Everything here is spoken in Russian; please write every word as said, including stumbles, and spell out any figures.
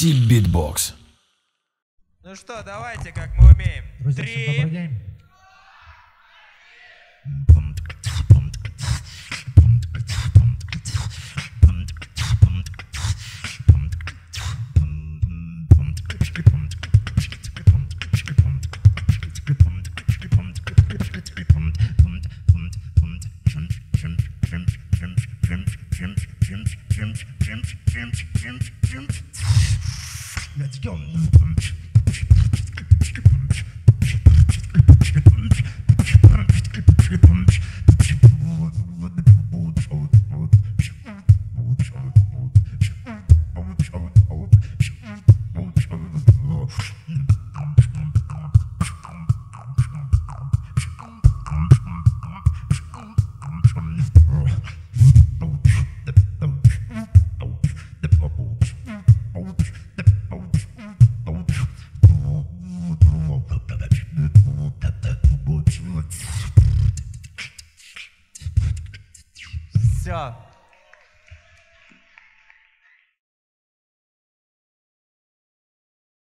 Тип битбокс. Ну что, давайте, как мы умеем. Друзья, Три. всем добрый день. Let's go. Все.